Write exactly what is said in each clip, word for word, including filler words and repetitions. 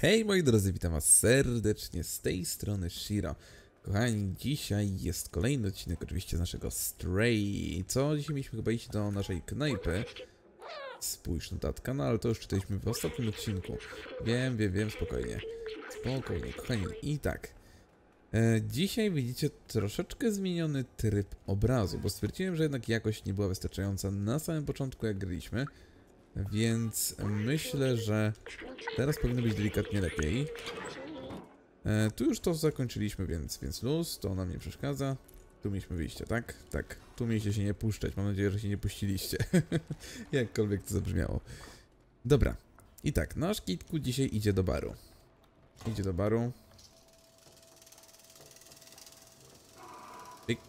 Hej moi drodzy, witam was serdecznie z tej strony Shiro. Kochani, dzisiaj jest kolejny odcinek oczywiście z naszego Stray. Co? Dzisiaj mieliśmy chyba iść do naszej knajpy. Spójrz, notatka, no ale to już czytaliśmy w ostatnim odcinku. Wiem, wiem, wiem, spokojnie. Spokojnie, kochani. I tak. E, dzisiaj widzicie troszeczkę zmieniony tryb obrazu, bo stwierdziłem, że jednak jakość nie była wystarczająca na samym początku jak graliśmy. Więc myślę, że teraz powinno być delikatnie lepiej. E, tu już to zakończyliśmy, więc, więc luz, to nam nie przeszkadza. Tu mieliśmy wyjście, tak? Tak. Tu mieliście się nie puszczać. Mam nadzieję, że się nie puściliście. Jakkolwiek to zabrzmiało. Dobra. I tak, nasz Kitku dzisiaj idzie do baru. Idzie do baru. Pyk.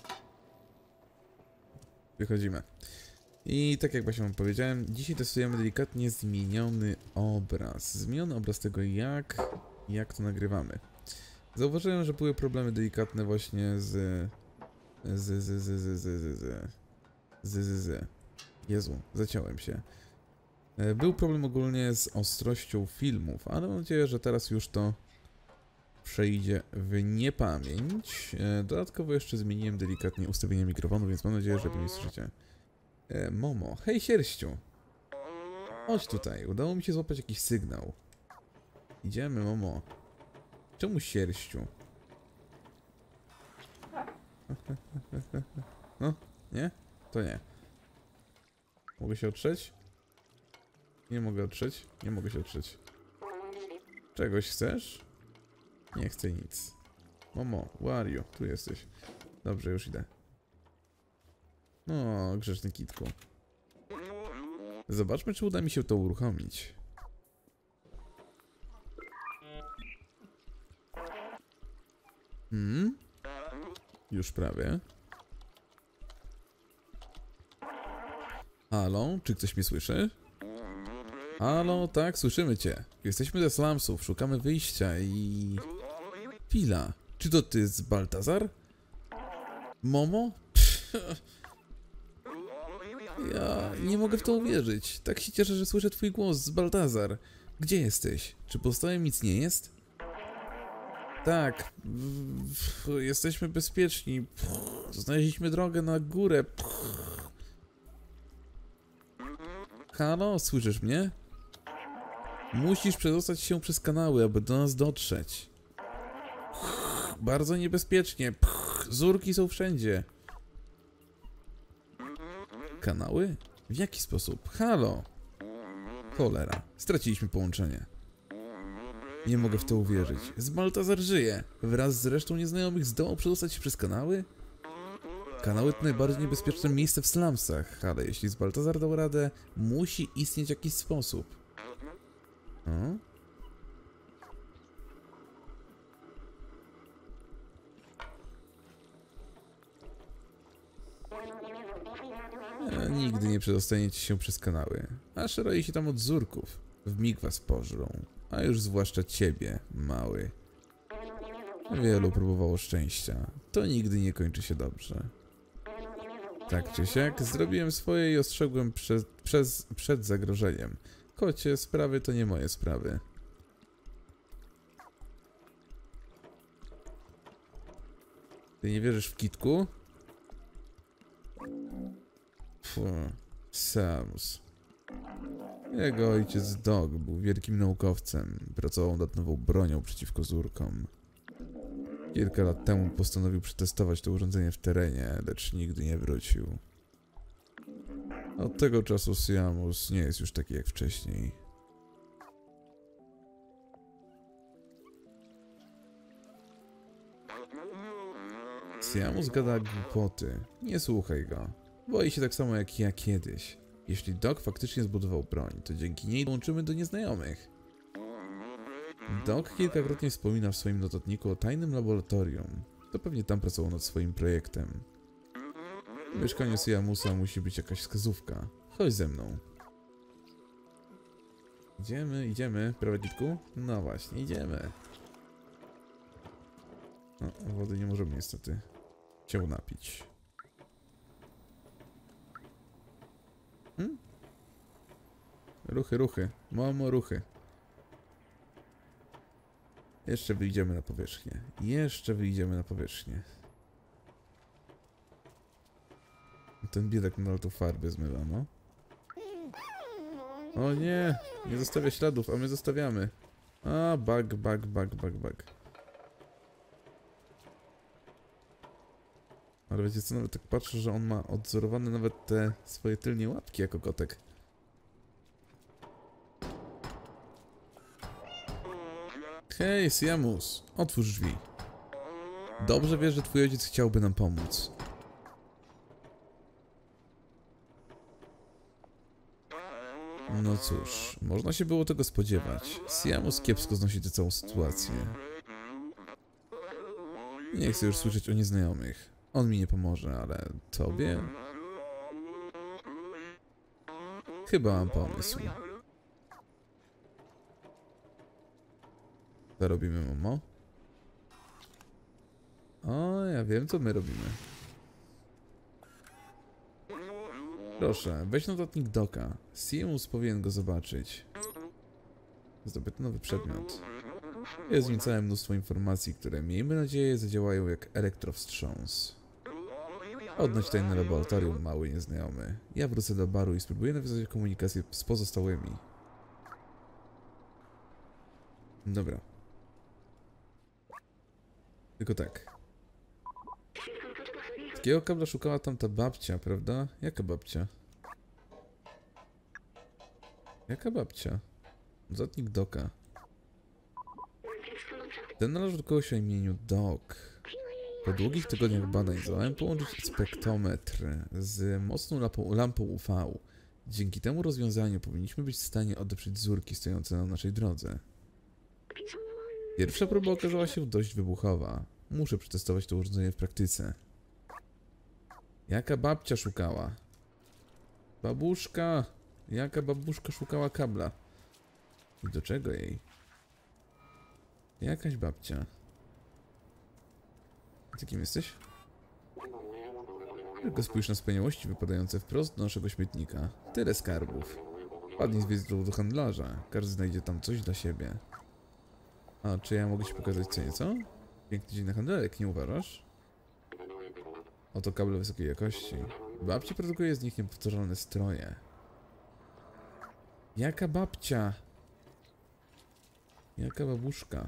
Wychodzimy. I tak jak właśnie wam powiedziałem, dzisiaj testujemy delikatnie zmieniony obraz. Zmieniony obraz tego, jak, jak to nagrywamy. Zauważyłem, że były problemy delikatne właśnie z... Z, z, z, z, z, z, z, z, z, z. Jezu, zaciąłem się. Był problem ogólnie z ostrością filmów, ale mam nadzieję, że teraz już to przejdzie w niepamięć. Dodatkowo jeszcze zmieniłem delikatnie ustawienie mikrofonu, więc mam nadzieję, że mnie słyszycie. E, Momo, hej sierściu. Chodź tutaj, udało mi się złapać jakiś sygnał. Idziemy, Momo. Czemu sierściu? No, nie? To nie. Mogę się otrzeć? Nie mogę otrzeć? Nie mogę się otrzeć. Czegoś chcesz? Nie chcę nic. Momo, where are you? Tu jesteś. Dobrze, już idę. No, grzeczny Kitku. Zobaczmy, czy uda mi się to uruchomić. Hmm? Już prawie. Halo? Czy ktoś mnie słyszy? Halo? Tak, słyszymy cię. Jesteśmy ze slumsów, szukamy wyjścia i... Chwila. Czy to ty z Baltazar? Momo? Ja nie mogę w to uwierzyć. Tak się cieszę, że słyszę twój głos z Baltazar. Gdzie jesteś? Czy powstałem nic nie jest? Tak. Jesteśmy bezpieczni. Znaleźliśmy drogę na górę. Halo, słyszysz mnie? Musisz przedostać się przez kanały, aby do nas dotrzeć. Bardzo niebezpiecznie. Zurki są wszędzie. Kanały? W jaki sposób? Halo! Cholera, straciliśmy połączenie. Nie mogę w to uwierzyć. Z Baltazar żyje. Wraz z resztą nieznajomych zdołał przedostać się przez kanały? Kanały to najbardziej niebezpieczne miejsce w slumsach, ale jeśli z Baltazar dał radę, musi istnieć jakiś sposób. O? A nigdy nie przedostaniecie się przez kanały, aż roi się tam od zurków. Wmig was pożrą, a już zwłaszcza ciebie, mały. Wielu próbowało szczęścia, to nigdy nie kończy się dobrze. Tak czy siak, zrobiłem swoje i ostrzegłem przed, przez, przed zagrożeniem. Kocie, sprawy to nie moje sprawy. Ty nie wierzysz w Kitku? Fuh, Samus. Jego ojciec Dog był wielkim naukowcem. Pracował nad nową bronią przeciwko zurkom. Kilka lat temu postanowił przetestować to urządzenie w terenie, lecz nigdy nie wrócił. Od tego czasu Samus nie jest już taki jak wcześniej. Samus gada głupoty. Nie słuchaj go. Boi się tak samo jak ja kiedyś. Jeśli Dog faktycznie zbudował broń, to dzięki niej dołączymy do nieznajomych. Dog kilkakrotnie wspomina w swoim notatniku o tajnym laboratorium. To pewnie tam pracował nad swoim projektem. W mieszkaniu Samusa musi być jakaś wskazówka. Chodź ze mną. Idziemy, idziemy, prawda, Kitku? No właśnie, idziemy. No, wody nie możemy niestety się napić. Hmm? Ruchy, ruchy. Mamo, ruchy. Jeszcze wyjdziemy na powierzchnię. Jeszcze wyjdziemy na powierzchnię. Ten biedak nadal tu farby zmywa, no. O nie! Nie zostawia śladów, a my zostawiamy. A, bug, bug, bug, bug, bug. Ale wiecie co, nawet tak patrzę, że on ma odzorowane nawet te swoje tylnie łapki jako kotek. Hej, Siamus, otwórz drzwi. Dobrze wiesz, że twój ojciec chciałby nam pomóc. No cóż, można się było tego spodziewać. Siamus kiepsko znosi tę całą sytuację. Nie chcę już słyszeć o nieznajomych. On mi nie pomoże, ale tobie? Chyba mam pomysł. Co robimy, mamo? O, ja wiem, co my robimy. Proszę, weź notatnik Doka. Siamus powinien go zobaczyć. Zdobyto nowy przedmiot. Jest w nim całe mnóstwo informacji, które, miejmy nadzieję, zadziałają jak elektrowstrząs. Odnoś tajne laboratorium, mały nieznajomy. Ja wrócę do baru i spróbuję nawiązać komunikację z pozostałymi. Dobra. Tylko tak. Takiego kabla szukała tamta babcia, prawda? Jaka babcia? Jaka babcia? Notatnik Doka. Ten należy do kogoś o imieniu Doc. Po długich tygodniach badań zdołałem połączyć spektrometr z mocną lampą, lampą U V. Dzięki temu rozwiązaniu powinniśmy być w stanie odeprzeć zurki stojące na naszej drodze. Pierwsza próba okazała się dość wybuchowa. Muszę przetestować to urządzenie w praktyce. Jaka babcia szukała? Babuszka! Jaka babuszka szukała kabla? I do czego jej? Jakaś babcia. Ty kim jesteś? Tylko spójrz na wspaniałości wypadające wprost do naszego śmietnika. Tyle skarbów. Padnij z wizytą do handlarza. Każdy znajdzie tam coś dla siebie. A czy ja mogę ci pokazać co nieco? Piękny dzień na handlarek, nie uważasz? Oto kable wysokiej jakości. Babci produkuje z nich niepowtarzalne stroje. Jaka babcia? Jaka babuszka?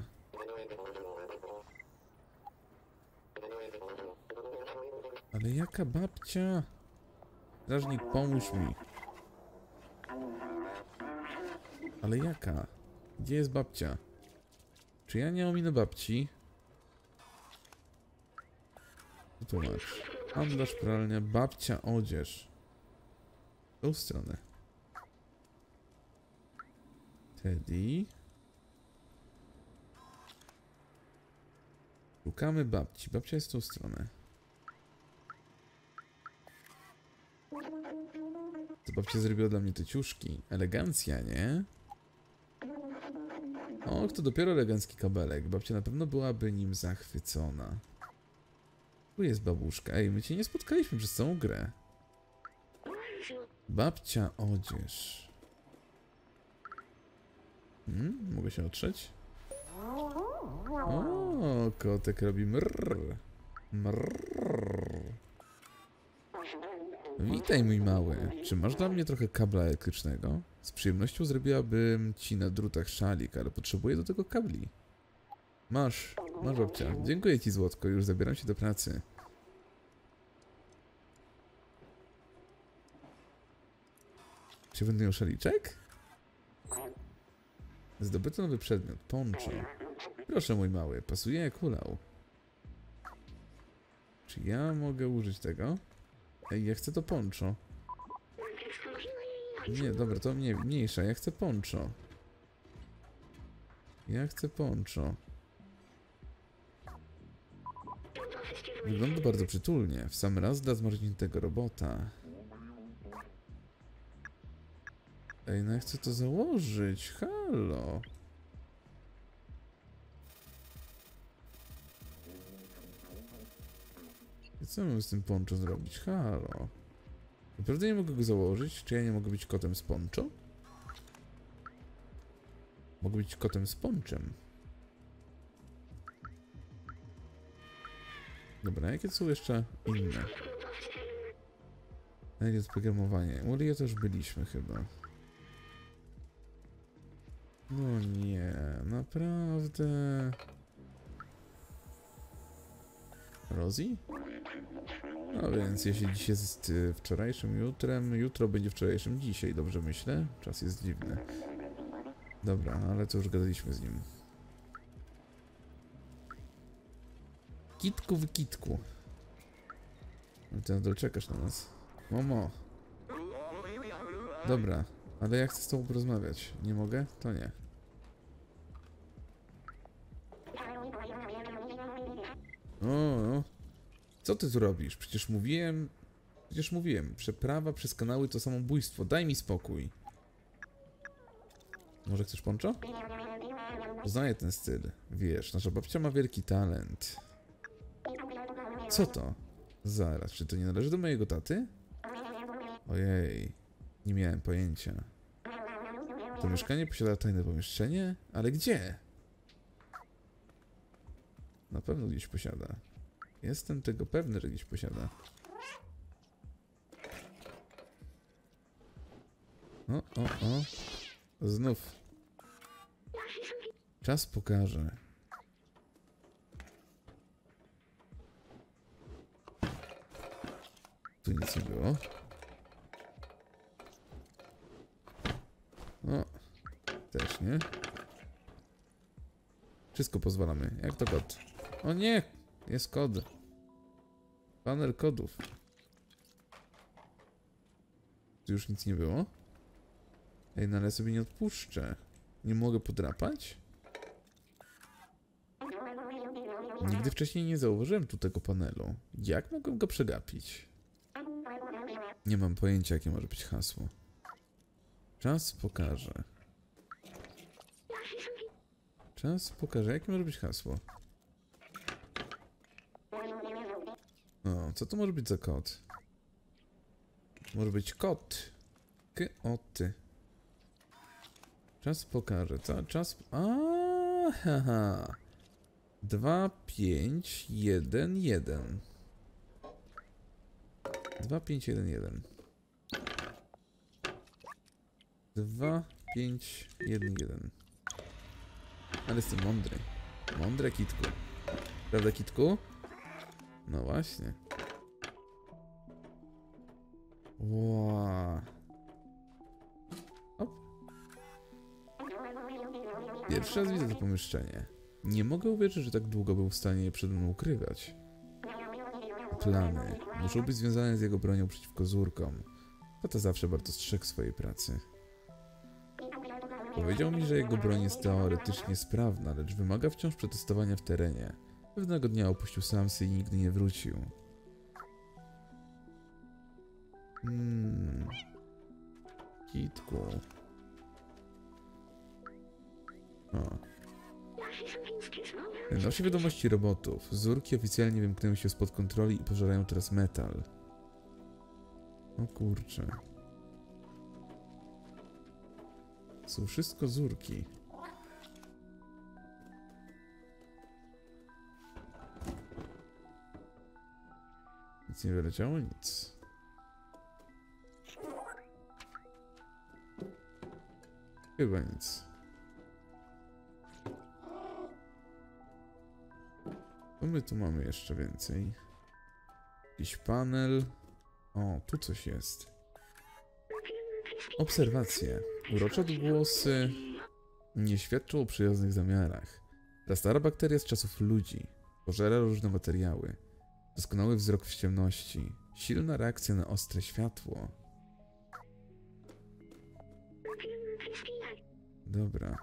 Ale jaka babcia? Strażnik, pomóż mi. Ale jaka? Gdzie jest babcia? Czy ja nie ominę babci? Wytłumacz. Handlarz, pralnia, babcia, odzież. W tą stronę. Teddy. Szukamy babci. Babcia jest w tą stronę. To babcia zrobiła dla mnie te ciuszki. Elegancja, nie? Och, to dopiero elegancki kabelek. Babcia na pewno byłaby nim zachwycona. Tu jest babuszka. Ej, my cię nie spotkaliśmy przez całą grę. Babcia, odzież. Hmm, mogę się otrzeć? O, kotek robi mrrr. Mrrr. Witaj, mój mały. Czy masz dla mnie trochę kabla elektrycznego? Z przyjemnością zrobiłabym ci na drutach szalik, ale potrzebuję do tego kabli. Masz, masz babcia. Dziękuję ci, złotko, już zabieram się do pracy. Czy będę miał szaliczek? Zdobyto nowy przedmiot, poncho. Proszę, mój mały, pasuje jak hulał. Czy ja mogę użyć tego? Ej, ja chcę to poncho. Nie, dobra, to mnie, mniejsza, ja chcę poncho. Ja chcę poncho. Wygląda bardzo przytulnie, w sam raz dla zmarzniętego robota. Ej, no ja chcę to założyć, halo. I co mam z tym poncho zrobić, halo? Naprawdę nie mogę go założyć? Czy ja nie mogę być kotem z poncho? Mogę być kotem z ponczem. Dobra, jakie są jeszcze inne? Jakie jest programowanie? Uli, to już byliśmy chyba. No nie, naprawdę. Rosie? No więc jeśli dziś jest y, wczorajszym jutrem, jutro będzie wczorajszym dzisiaj, dobrze myślę? Czas jest dziwny. Dobra, ale co już gadaliśmy z nim. Kitku w kitku. No ty nadal czekasz na nas. Momo. Dobra, ale ja chcę z tobą porozmawiać. Nie mogę? To nie. O, no. Co ty tu robisz? Przecież mówiłem... Przecież mówiłem. Przeprawa przez kanały to samobójstwo. Daj mi spokój. Może chcesz poncho? Poznaję ten styl. Wiesz, nasza babcia ma wielki talent. Co to? Zaraz, czy to nie należy do mojego taty? Ojej, nie miałem pojęcia. To mieszkanie posiada tajne pomieszczenie? Ale gdzie? Na pewno gdzieś posiada. Jestem tego pewny, że gdzieś posiada. O, o, o. Znów. Czas pokaże. Tu nic nie było. O, też nie. Wszystko pozwalamy. Jak to kod? O nie! Jest kod. Panel kodów. Tu już nic nie było? Ej, no ale sobie nie odpuszczę. Nie mogę podrapać? Nigdy wcześniej nie zauważyłem tu tego panelu. Jak mogłem go przegapić? Nie mam pojęcia, jakie może być hasło. Czas pokaże. Czas pokaże, jakie może być hasło. O, co to może być za kod? Może być kot. K-oty. Czas pokaże. Co? Czas... Aha. Dwa, pięć, jeden, jeden. Dwa, pięć, jeden, jeden. Dwa, pięć, jeden, jeden. Ale jestem mądry. Mądre, kitku. Prawda, kitku? No właśnie. Wow. Hop. Pierwszy raz widzę to pomieszczenie. Nie mogę uwierzyć, że tak długo był w stanie je przede mną ukrywać. Plany muszą być związane z jego bronią przeciwko Zurkom. Tata zawsze bardzo strzegł swojej pracy. Powiedział mi, że jego broń jest teoretycznie sprawna, lecz wymaga wciąż przetestowania w terenie. Pewnego dnia opuścił Slumsy i nigdy nie wrócił. Hmm. Kitku. O. Nosi wiadomości robotów. Zurki oficjalnie wymknęły się spod kontroli i pożerają teraz metal. O kurczę. Są wszystko Zurki. Nic nie wyleciało? Nic. Chyba nic. Co my tu mamy jeszcze więcej? Jakiś panel. O, tu coś jest. Obserwacje. Urocze odgłosy nie świadczą o przyjaznych zamiarach. Ta stara bakteria z czasów ludzi. Pożera różne materiały. Doskonały wzrok w ciemności. Silna reakcja na ostre światło. Dobra.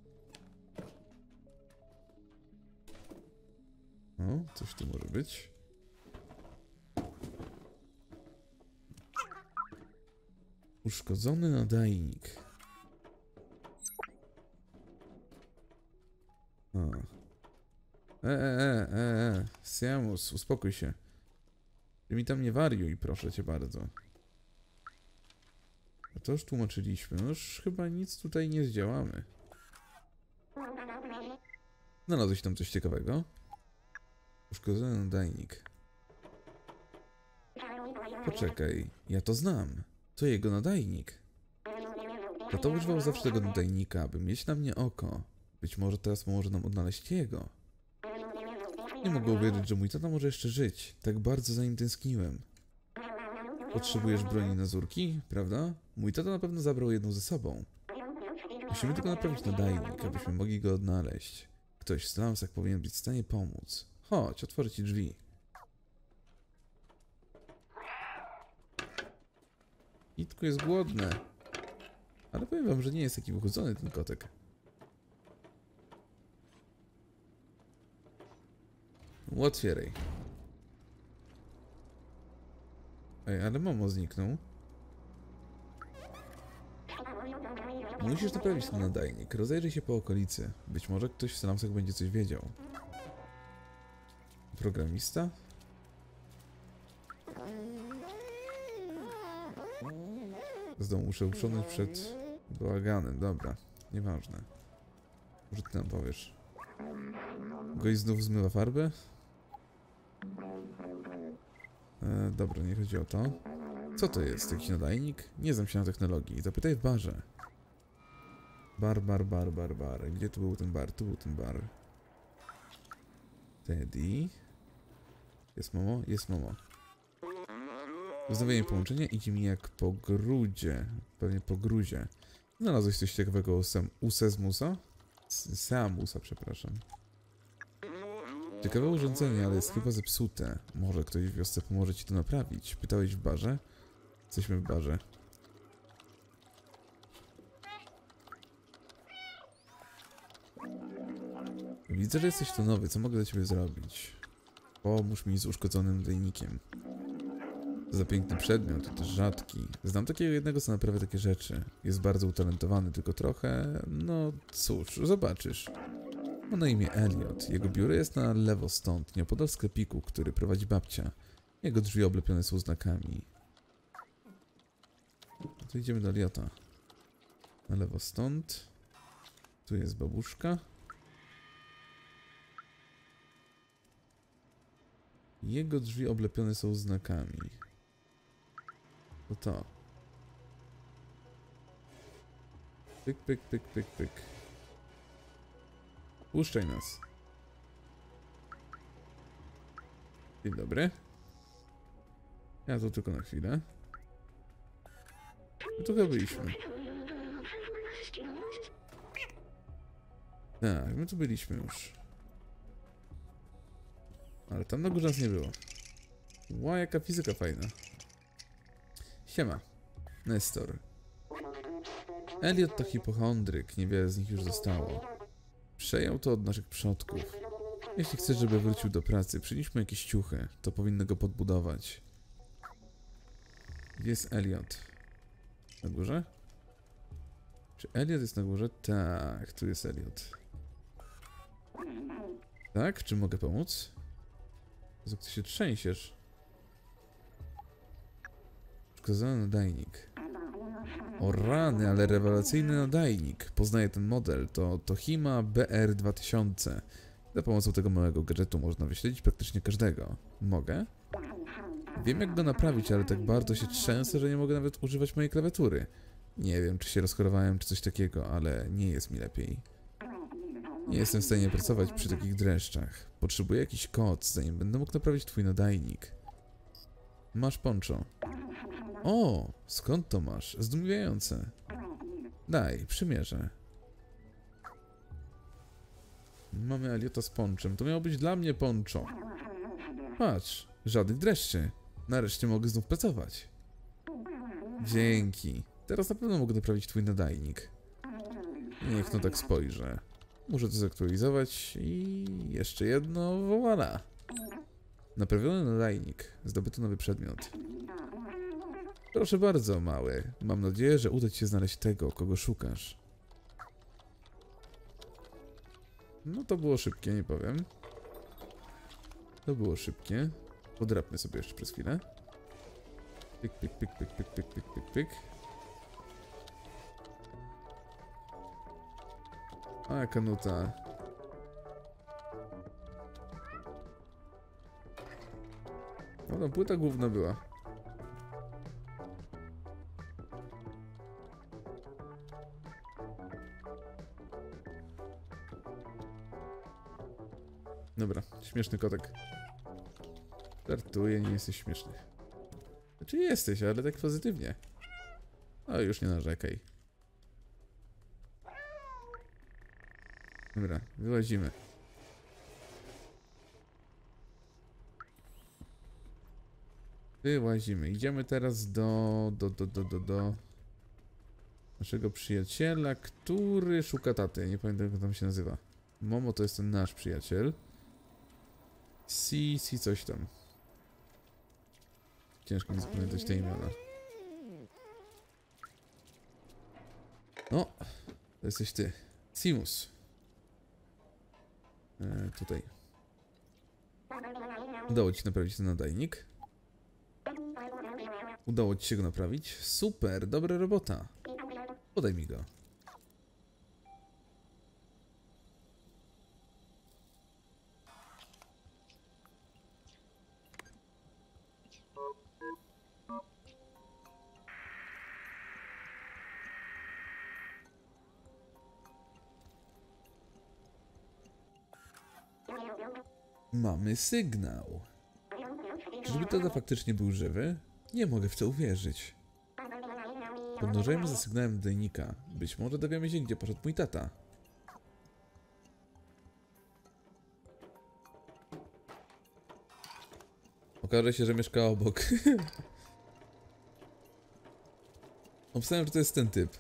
O, coś tu może być. Uszkodzony nadajnik. O. E, e, e, e, e. Siamus, uspokój się. Ty mi tam nie wariuj, proszę cię bardzo. A to już tłumaczyliśmy. No już chyba nic tutaj nie zdziałamy. Znalazłeś tam coś ciekawego? Uszkodzony nadajnik. Poczekaj, ja to znam. To jego nadajnik. Tato używał zawsze tego nadajnika, aby mieć na mnie oko. Być może teraz może nam odnaleźć jego. Nie mogę uwierzyć, że mój tata może jeszcze żyć. Tak bardzo za nim tęskniłem. Potrzebujesz broni na zurki, prawda? Mój tata na pewno zabrał jedną ze sobą. Musimy tylko naprawić nadajnik, abyśmy mogli go odnaleźć. Ktoś w slumsach powinien być w stanie pomóc. Chodź, otworzę ci drzwi. Kitku jest głodny. Ale powiem wam, że nie jest taki wychudzony ten kotek. Otwieraj. Ej, ale Momo zniknął. Musisz naprawić ten nadajnik. Rozejrzyj się po okolicy. Być może ktoś w slumsach będzie coś wiedział. Programista? Z domu muszę uszonąć przed bałaganem. Dobra, nieważne. Może ty nam powiesz. Gość znów zmywa farbę? E, dobra, nie chodzi o to. Co to jest? Jakiś nadajnik? Nie znam się na technologii. Zapytaj w barze. Bar, bar, bar, bar, bar. Gdzie tu był ten bar? Tu był ten bar. Teddy. Jest Momo? Jest Momo. Wznawienie połączenia idzie mi jak po grudzie. Pewnie po gruzie. Znalazłeś coś ciekawego u, Sem u Sezmusa? Seamusa, przepraszam. Ciekawe urządzenie, ale jest chyba zepsute. Może ktoś w wiosce pomoże ci to naprawić. Pytałeś w barze? Jesteśmy w barze. Widzę, że jesteś tu nowy. Co mogę dla ciebie zrobić? Pomóż mi z uszkodzonym nadajnikiem. To za piękny przedmiot, to też rzadki. Znam takiego jednego, co naprawia takie rzeczy. Jest bardzo utalentowany, tylko trochę... No cóż, zobaczysz. Ma na imię Elliot. Jego biuro jest na lewo stąd, nieopodal sklepiku, który prowadzi babcia. Jego drzwi oblepione są znakami. No to idziemy do Elliota. Na lewo stąd. Tu jest babuszka. Jego drzwi oblepione są znakami. To to. Pyk, pyk, pyk, pyk, pyk. Puszczaj nas. Dzień dobry. Ja tu tylko na chwilę. My tu chyba byliśmy. Tak, my tu byliśmy już. Ale tam na górze nas nie było. Ła, jaka fizyka fajna. Siema. Nestor. Elliot to hipochondryk, niewiele z nich już zostało. Przejął to od naszych przodków. Jeśli chcesz, żeby wrócił do pracy, przynieś mu jakieś ciuchy. To powinno go podbudować. Gdzie jest Elliot? Na górze? Czy Elliot jest na górze? Tak, tu jest Elliot. Tak? Czy mogę pomóc? Jezu, ty się trzęsiesz. Przekazany nadajnik. O rany, ale rewelacyjny nadajnik. Poznaję ten model. To Tohima B R dwa tysiące. Za pomocą tego małego gadżetu można wyśledzić praktycznie każdego. Mogę? Wiem, jak go naprawić, ale tak bardzo się trzęsę, że nie mogę nawet używać mojej klawiatury. Nie wiem, czy się rozchorowałem, czy coś takiego, ale nie jest mi lepiej. Nie jestem w stanie pracować przy takich dreszczach. Potrzebuję jakiś kod, zanim będę mógł naprawić twój nadajnik. Masz poncho. O, skąd to masz? Zdumiewające. Daj, przymierzę. Mamy Elliota z ponczem. To miało być dla mnie poncho. Patrz, żadnych dreszczy. Nareszcie mogę znów pracować. Dzięki. Teraz na pewno mogę naprawić twój nadajnik. Niech no tak spojrzę. Muszę to zaktualizować i jeszcze jedno, voilà. Naprawiony nadajnik. Zdobyto nowy przedmiot. Proszę bardzo, mały. Mam nadzieję, że uda ci się znaleźć tego, kogo szukasz. No to było szybkie, nie powiem. To było szybkie. Podrapmy sobie jeszcze przez chwilę. Pyk, pyk, pyk, pyk, pyk, pyk, pyk, pyk, pyk. A jaka nuta. No, no płyta główna była. Dobra, śmieszny kotek. Żartuję, nie jesteś śmieszny. Znaczy jesteś, ale tak pozytywnie. O, już nie narzekaj. Dobra, wyłazimy. Wyłazimy. Idziemy teraz do, do, do, do, do, do naszego przyjaciela, który szuka taty. Nie pamiętam, jak tam się nazywa. Momo to jest ten nasz przyjaciel. Si, si coś tam. Ciężko mi zapamiętać te imiona. No, to jesteś ty. Simus. E, tutaj. Udało ci się naprawić ten nadajnik. Udało ci się go naprawić. Super, dobra robota. Podaj mi go. Mamy sygnał. Czyżby tata faktycznie był żywy? Nie mogę w to uwierzyć. Podążajmy za sygnałem nadajnika. Być może dowiemy się, gdzie poszedł mój tata. Okaże się, że mieszka obok. Obstawiam, że to jest ten typ.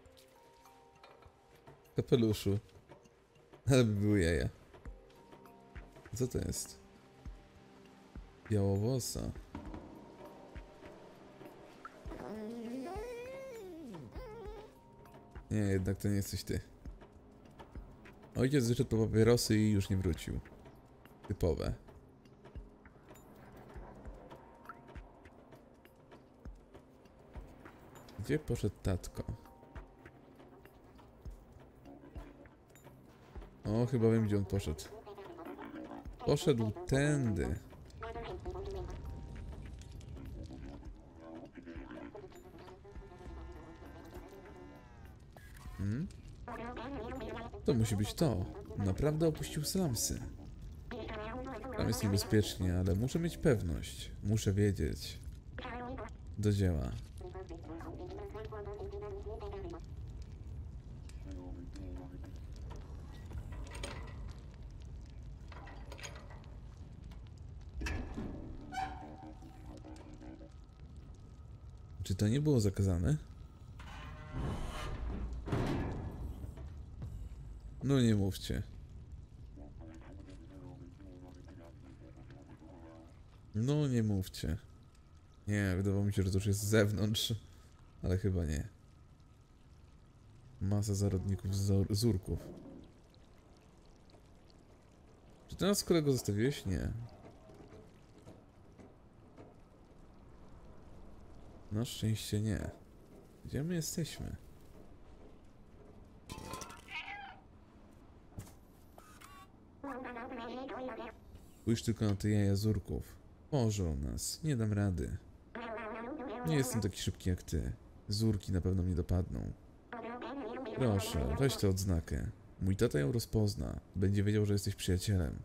W kapeluszu. Ale by były jaja. Co to jest? Białowosa. Nie, jednak to nie jesteś ty. Ojciec wyszedł po papierosy i już nie wrócił. Typowe. Gdzie poszedł tatko? O, chyba wiem, gdzie on poszedł. Poszedł tędy. Hmm? To musi być to. Naprawdę opuścił slumsy. Tam jest niebezpiecznie, ale muszę mieć pewność. Muszę wiedzieć. Do dzieła. Czy to nie było zakazane? No nie mówcie. No nie mówcie. Nie, wydawało mi się, że to już jest z zewnątrz. Ale chyba nie. Masa zarodników z zurków. Czy ty nas kolego zostawiłeś? Nie. Na szczęście nie. Gdzie my jesteśmy? Spójrz tylko na te jaja zurków. Pożą nas. Nie dam rady. Nie jestem taki szybki jak ty. Zurki na pewno mnie dopadną. Proszę, weź tę odznakę. Mój tata ją rozpozna. Będzie wiedział, że jesteś przyjacielem.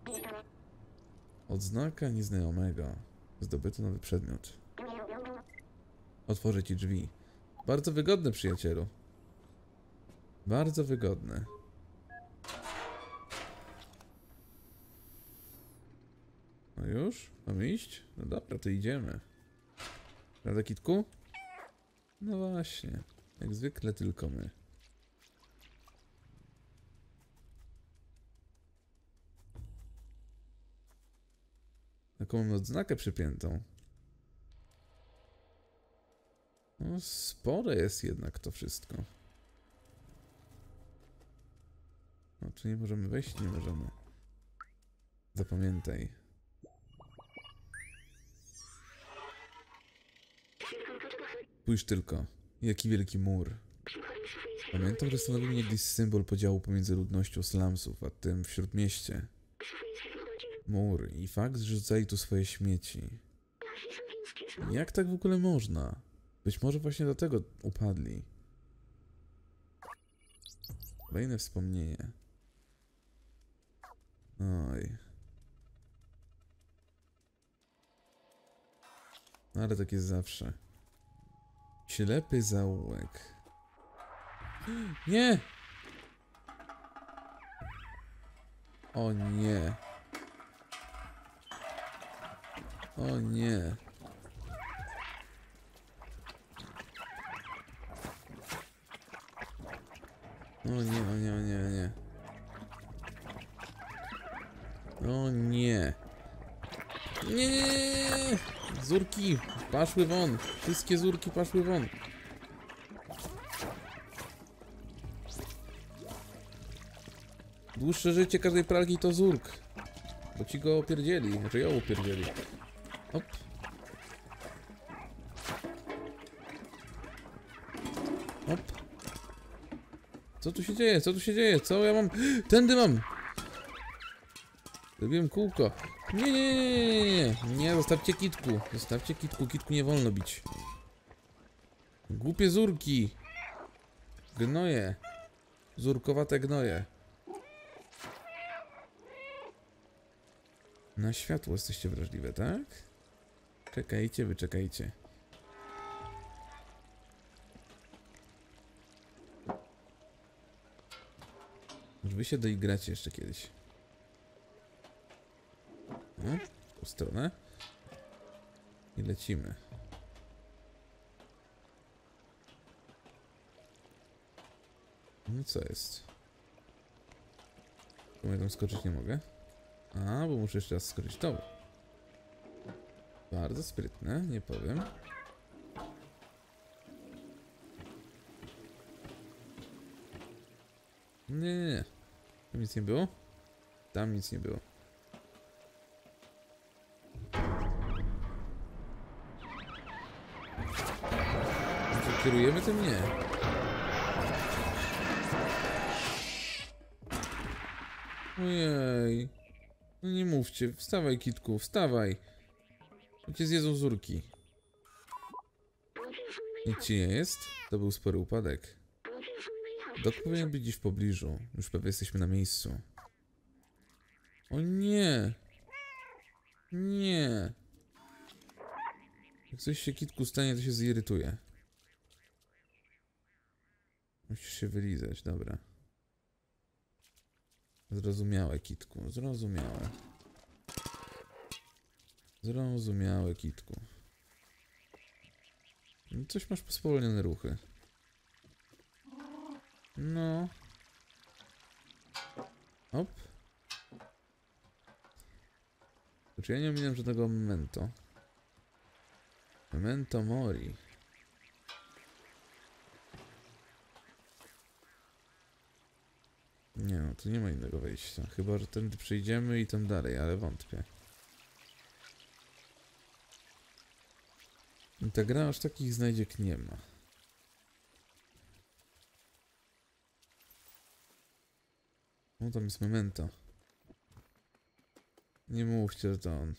Odznaka nieznajomego. Zdobyto nowy przedmiot. Otworzę ci drzwi. Bardzo wygodne, przyjacielu. Bardzo wygodne. No już? Mamy iść? No dobra, to idziemy. Prawda, kitku? No właśnie. Jak zwykle tylko my. Taką mamy odznakę przypiętą. No, spore jest jednak to wszystko. No, tu nie możemy wejść? Nie możemy. Zapamiętaj. Spójrz tylko. Jaki wielki mur. Pamiętam, że stanowił niegdyś symbol podziału pomiędzy ludnością slumsów, a tym w śródmieście. Mur i fakt, że rzucali tu swoje śmieci. Jak tak w ogóle można? Być może właśnie dlatego upadli. Kolejne wspomnienie. Oj. No ale tak jest zawsze. Ślepy zaułek. Nie! O nie. O nie. O nie, o nie, o nie, o nie. O nie. Nie, nie, nie, nie. Zurki paszły won. Wszystkie zurki paszły won. Dłuższe życie każdej pralki to zurk. Bo ci go opierdzieli. Znaczy ją opierdzieli. Hop. Hop. Co tu się dzieje? Co tu się dzieje? Co ja mam? Tędy mam! Zrobiłem kółko. Nie, nie, nie, nie, nie, nie, zostawcie kitku. Zostawcie kitku, kitku nie wolno bić. Głupie zurki. Gnoje. Zurkowate gnoje. Na światło jesteście wrażliwe, tak? Czekajcie, wyczekajcie. Może wy się doigracie jeszcze kiedyś. No, w tą stronę. I lecimy. No co jest? Czemu ja tam skoczyć nie mogę? A, bo muszę jeszcze raz skoczyć to. Bardzo sprytne, nie powiem. Nie, nie, nie. Tam nic nie było? Tam nic nie było. Może kierujemy tym? Nie. Ojej. No nie mówcie. Wstawaj, kitku, wstawaj. Bo cię zjedzą zurki. Nic ci nie jest? To był spory upadek. Dok powinien być gdzieś w pobliżu. Już prawie jesteśmy na miejscu. O nie! Nie! Jak coś się kitku stanie, to się zirytuje. Musisz się wylizać, dobra. Zrozumiałe, kitku, zrozumiałe. Zrozumiałe, kitku. No coś masz spowolnione ruchy. No. Hop. Czy ja nie ominąłem żadnego memento? Memento mori. Nie no, tu nie ma innego wejścia. Chyba, że tędy przejdziemy i tam dalej, ale wątpię. I ta gra aż takich znajdziek nie ma. No tam jest memento. Nie mówcie, że to on.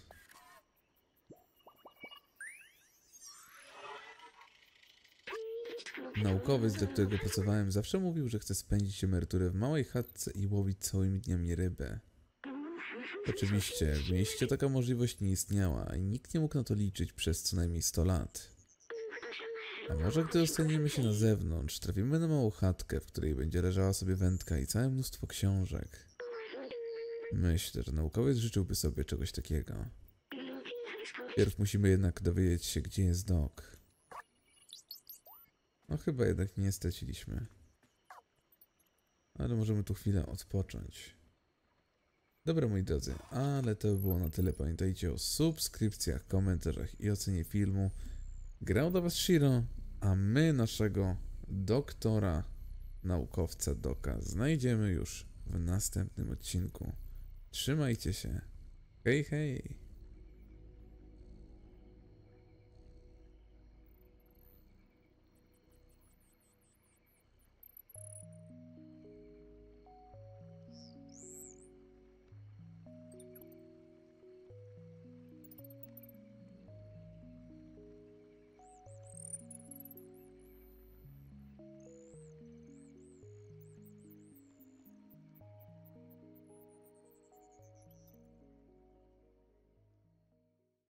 Naukowiec, dla którego pracowałem, zawsze mówił, że chce spędzić emeryturę w małej chatce i łowić całymi dniami rybę. Oczywiście, w mieście taka możliwość nie istniała i nikt nie mógł na to liczyć przez co najmniej sto lat. A może gdy dostaniemy się na zewnątrz, trafimy na małą chatkę, w której będzie leżała sobie wędka i całe mnóstwo książek. Myślę, że naukowiec życzyłby sobie czegoś takiego. Pierw musimy jednak dowiedzieć się, gdzie jest Dok. No chyba jednak nie straciliśmy. Ale możemy tu chwilę odpocząć. Dobra, moi drodzy, ale to by było na tyle. Pamiętajcie o subskrypcjach, komentarzach i ocenie filmu. Grał do was Shiro, a my naszego doktora, naukowca Doka znajdziemy już w następnym odcinku. Trzymajcie się. Hej, hej!